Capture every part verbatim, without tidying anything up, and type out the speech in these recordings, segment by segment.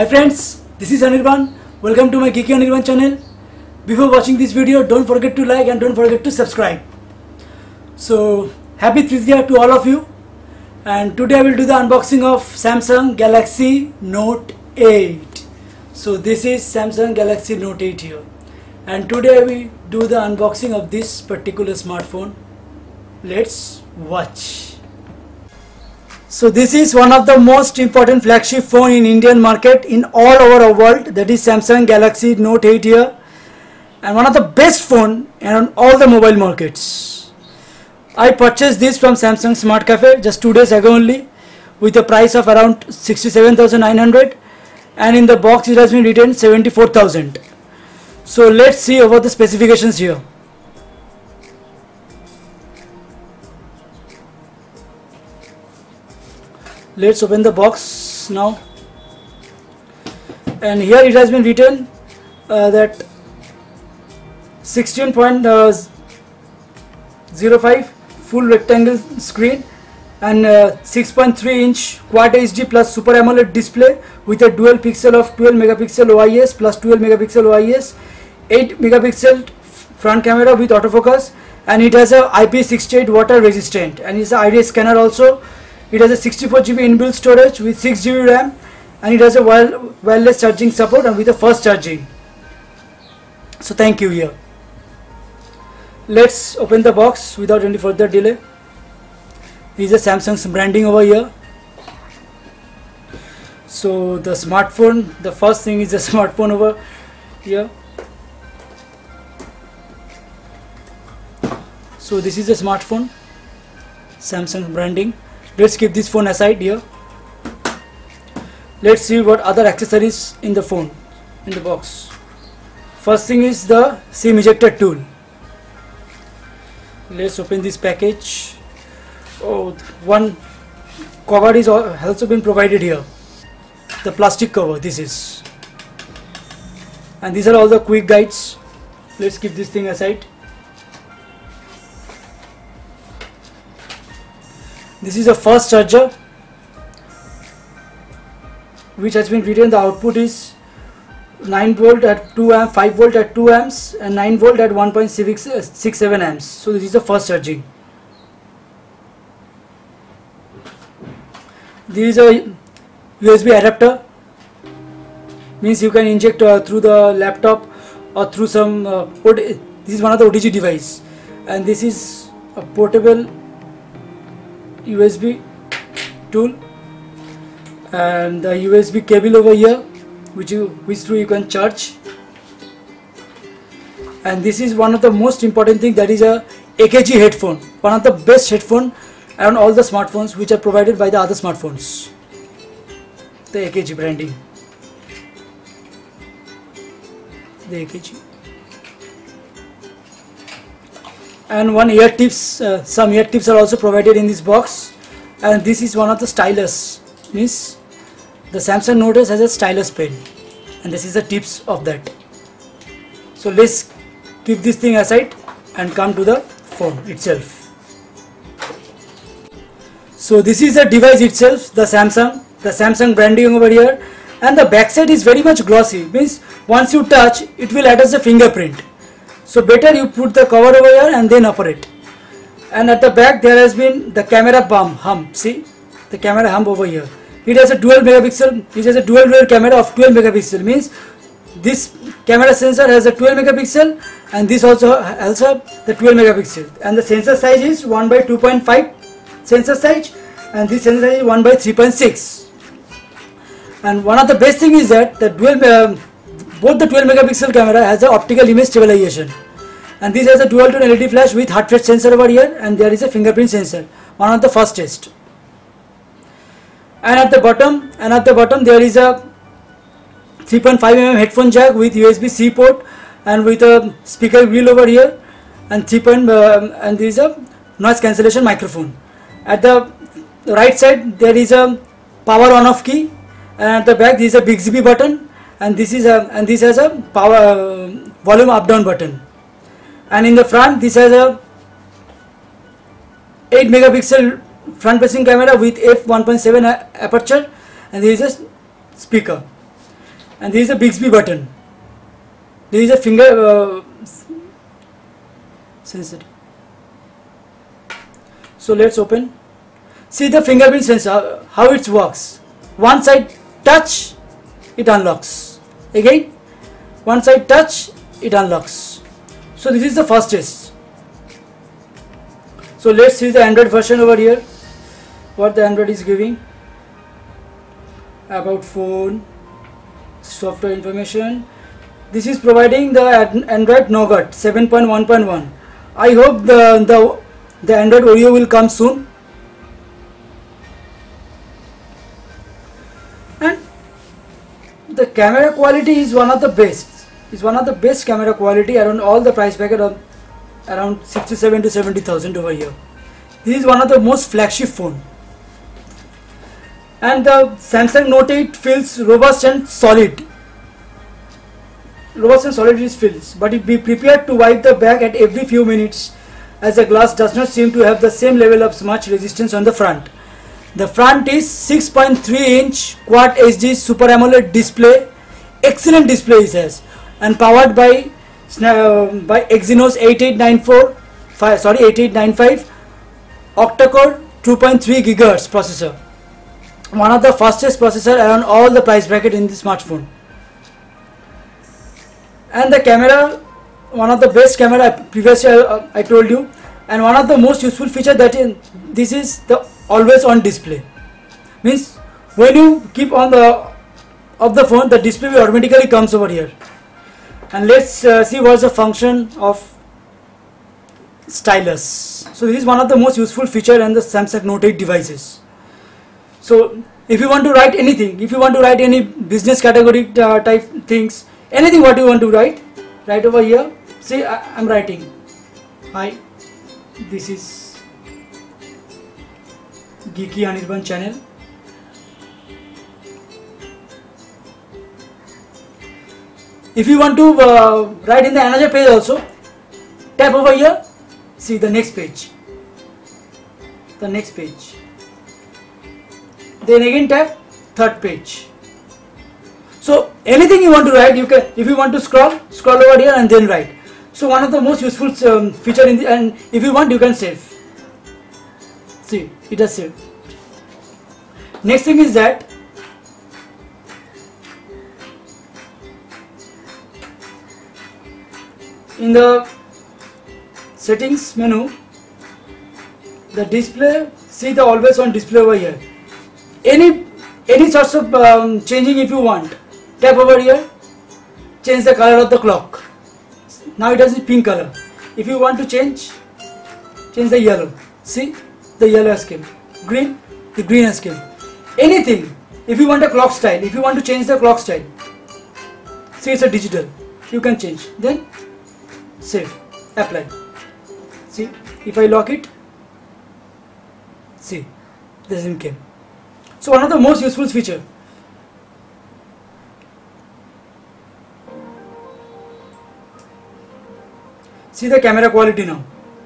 Hi friends, this is Anirban. Welcome to my Geeky Anirban channel. Before watching this video, don't forget to like and don't forget to subscribe. So happy Trithya to all of you. And today I will do the unboxing of Samsung Galaxy Note eight. So this is Samsung Galaxy Note eight here. And today we do the unboxing of this particular smartphone. Let's watch. So this is one of the most important flagship phone in Indian market in all over the world. That is Samsung Galaxy Note eight here, and one of the best phone in all the mobile markets. I purchased this from Samsung Smart Cafe just two days ago only, with a price of around sixty-seven thousand nine hundred, and in the box it has been written seventy-four thousand. So let's see about the specifications here. Let's open the box now, and here it has been written uh, that sixteen point zero five full rectangle screen and uh, six point three inch Quad H D plus Super AMOLED display with a dual pixel of twelve megapixel O I S plus twelve megapixel O I S, eight megapixel front camera with autofocus, and it has a I P sixty-eight water resistant, and it's an iris scanner also. It has a sixty-four G B inbuilt storage with six G B RAM, and it has a wire, wireless charging support and with a fast charging. So thank you here. Let's open the box without any further delay. This is a Samsung's branding over here. So the smartphone, the first thing is the smartphone over here. So this is a smartphone, Samsung branding. Let's keep this phone aside here. Let's see what other accessories in the phone, in the box. First thing is the SIM ejector tool. Let's open this package. Oh, one cover is also been provided here. The plastic cover, this is. And these are all the quick guides. Let's keep this thing aside. This is a fast charger, which has been written the output is nine volt at two amps, five volt at two amps, and nine volt at one point six seven amps. So this is the fast charging. This is a U S B adapter, means you can inject uh, through the laptop or through some uh, this is one of the O T G device, and this is a portable U S B tool, and the U S B cable over here, which you which through you can charge. And this is one of the most important thing, that is a A K G headphone, one of the best headphone around all the smartphones which are provided by the other smartphones. The A K G branding, the A K G. And one ear tips, uh, some ear tips are also provided in this box. And this is one of the stylus, means the Samsung Note eight has a stylus pen, and this is the tips of that. So let's keep this thing aside and come to the phone itself. So this is the device itself, the Samsung, the Samsung branding over here, and the backside is very much glossy, means once you touch it will attach the fingerprint. So better you put the cover over here and then operate. And at the back there has been the camera bump hump. See the camera hump over here. It has a dual megapixel. It has a dual rear camera of twelve megapixel. Means this camera sensor has a twelve megapixel, and this also also the twelve megapixel. And the sensor size is one by two point five sensor size, and this sensor size is one by three point six. And one of the best thing is that the dual uh, both the twelve megapixel camera has a optical image stabilization, and this has a dual tone L E D flash with heart rate sensor over here, and there is a fingerprint sensor, one of the fastest. And at the bottom, and at the bottom there is a three point five millimeter headphone jack with U S B C port, and with a speaker wheel over here, and three point uh, and there is a noise cancellation microphone. At the right side there is a power on off key, and at the back there is a Bixby button. And this is a and this has a power uh, volume up down button. And in the front this has a eight megapixel front facing camera with f one point seven aperture, and there is a speaker. and there is a Bixby button. There is a finger uh, sensor. So let's open. See the fingerprint sensor, how it works. One side touch, it unlocks. Again, one side touch, it unlocks. So this is the first test. So let's see the Android version over here. What the Android is giving. About phone, software information. This is providing the Android Nougat seven point one point one. I hope the, the, the Android Oreo will come soon. And the camera quality is one of the best. Is one of the best camera quality around all the price bracket of around sixty-seven to seventy thousand over here. This is one of the most flagship phone. And the Samsung Note eight feels robust and solid. Robust and solid it feels, but it be prepared to wipe the back at every few minutes, as the glass does not seem to have the same level of smudge resistance on the front. The front is six point three inch Quad H D Super AMOLED display, excellent display it has, and powered by uh, by Exynos eighty-eight ninety-four, sorry eighty-eight ninety-five octa-core two point three gigahertz processor, one of the fastest processor around all the price bracket in the smartphone. And the camera, one of the best camera previously I, I told you, and one of the most useful feature that in this is the always on display. Means when you keep on the of the phone, the display will automatically comes over here. And let's uh, see what's the function of stylus. So this is one of the most useful feature in the Samsung Note eight devices. So if you want to write anything, if you want to write any business category uh, type things, anything what you want to write, right over here. See, I am writing. Hi, this is Geeky Anirban channel. If you want to uh, write in the another page also, tap over here. See the next page. The next page. Then again tap third page. So anything you want to write, you can. If you want to scroll, scroll over here and then write. So one of the most useful um, feature in the, and if you want, you can save. See, it has saved. Next thing is that in the settings menu, the display, see the always on display over here. Any any sorts of um, changing if you want, tap over here, change the color of the clock. Now it has a pink color. If you want to change, change the yellow. See, the yellow has came. Green, the green has came. Anything. If you want a clock style, if you want to change the clock style, see it's a digital. You can change. Then save, apply. See, if I lock it, see, the same came. So one of the most useful feature. See the camera quality now.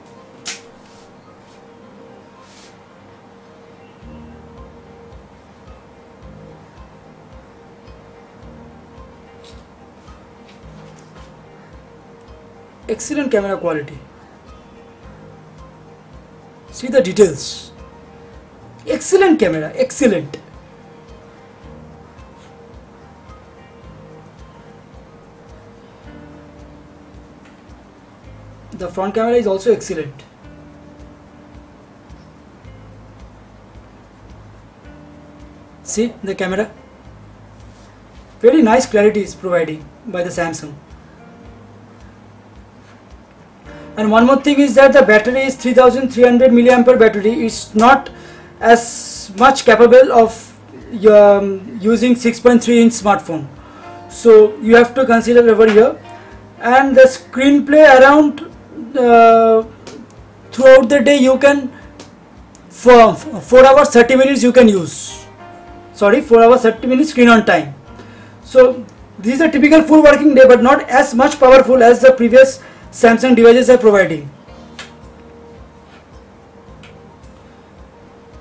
Excellent camera quality. See the details. Excellent camera, excellent. The front camera is also excellent. See the camera. Very nice clarity is providing by the Samsung. And one more thing is that the battery is three thousand three hundred milliamp hour battery. It's not as much capable of um, using six point three inch smartphone. So you have to consider over here. And the screenplay around uh, throughout the day you can for four hours thirty minutes you can use. Sorry, four hours thirty minutes screen on time. So this is a typical full working day, but not as much powerful as the previous Samsung devices are providing.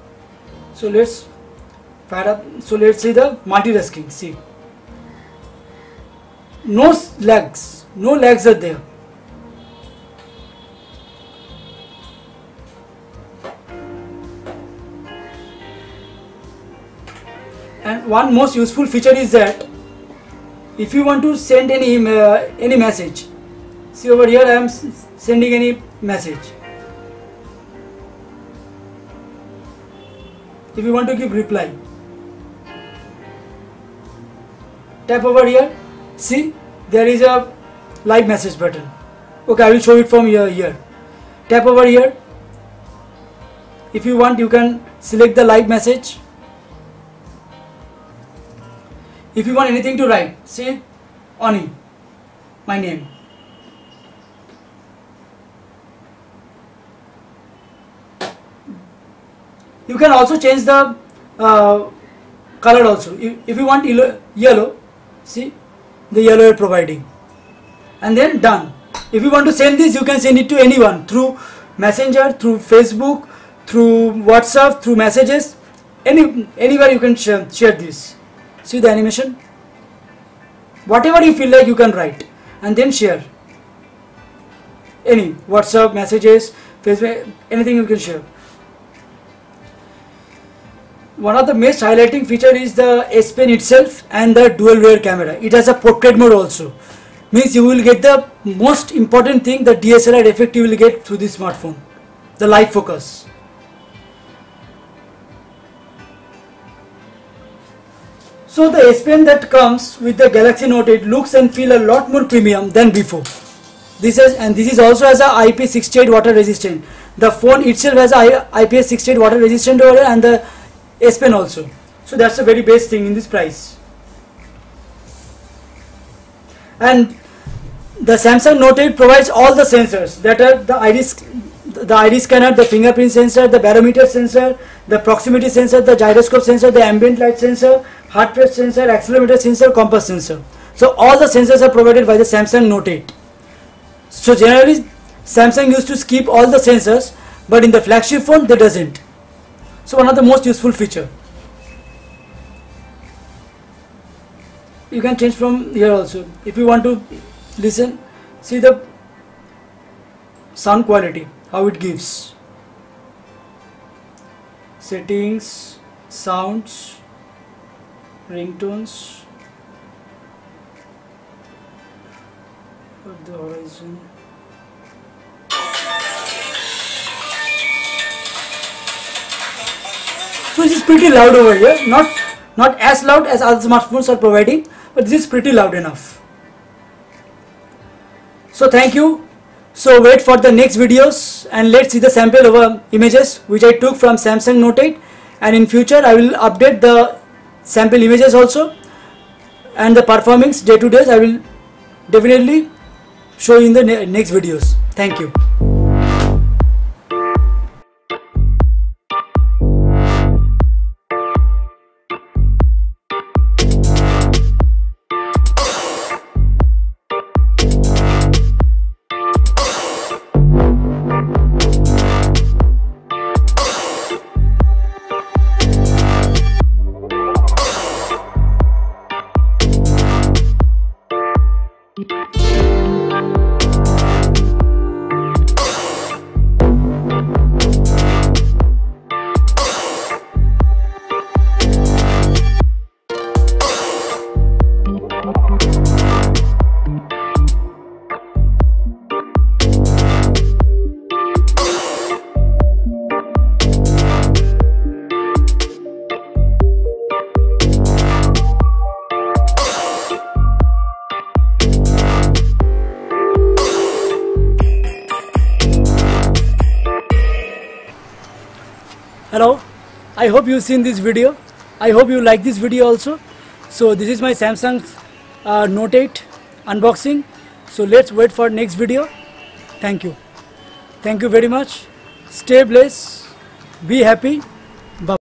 So let's fire up. So let's see the multitasking. See, no lags, no lags are there. And one most useful feature is that if you want to send any uh, any message, see over here I am sending any message. If you want to give reply, tap over here, see there is a live message button. Okay, I will show it from here. Here tap over here. If you want, you can select the live message. If you want anything to write, say Ani, my name. You can also change the uh, color also. If, if you want yellow, yellow, see the yellow are providing, and then done. If you want to send this, you can send it to anyone through Messenger, through Facebook, through WhatsApp, through messages, any anywhere you can share, share this. See the animation? Whatever you feel like you can write and then share. Any WhatsApp, messages, Facebook, anything you can share. One of the most highlighting feature is the S Pen itself and the dual rear camera. It has a portrait mode also. Means you will get the most important thing, the D S L R effect you will get through this smartphone. The live focus. So the S Pen that comes with the Galaxy Note eight looks and feel a lot more premium than before. This is and this is also has a I P S sixty-eight water resistant. The phone itself has a I P S sixty-eight water resistant over here, and the S Pen also. So that's the very best thing in this price. And the Samsung Note eight provides all the sensors that are the iris, the iris scanner, the fingerprint sensor, the barometer sensor, the proximity sensor, the gyroscope sensor, the ambient light sensor, heart rate sensor, accelerometer sensor, compass sensor. So all the sensors are provided by the Samsung Note eight. So generally Samsung used to skip all the sensors, but in the flagship phone they doesn't. So one of the most useful feature. You can change from here also. If you want to listen, see the sound quality, how it gives. Settings, sounds, ringtones, for the horizon. So this is pretty loud over here, not not as loud as other smartphones are providing, but this is pretty loud enough. So thank you. So wait for the next videos and let's see the sample over images which I took from Samsung Note eight, and in future I will update the sample images also, and the performance day to day I will definitely show in the ne next videos. Thank you. Hello, I hope you've seen this video. I hope you like this video also. So this is my Samsung uh, Note eight unboxing. So let's wait for next video. Thank you. Thank you very much. Stay blessed. Be happy. Bye.